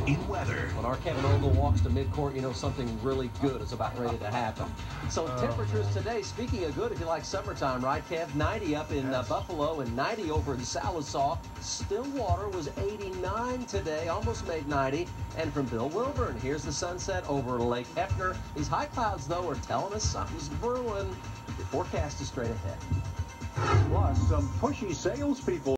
in weather. When our Kevin Ogle walks to midcourt, you know something really good is about ready to happen. So temperatures today, speaking of good, if you like summertime, right, Kev? 90 up in Buffalo and 90 over in Sallisaw. Stillwater was 89 today, almost made 90. And from Bill Wilburn, here's the sunset over Lake Hefner. These high clouds, though, are telling us something's brewing. The forecast is straight ahead. Plus, some pushy salespeople.